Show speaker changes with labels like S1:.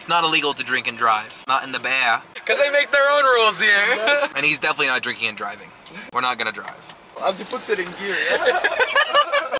S1: It's not illegal to drink and drive. Not in the Bear.
S2: Because they make their own rules here.
S1: And he's definitely not drinking and driving. We're not gonna drive.
S3: As he puts it in gear, yeah.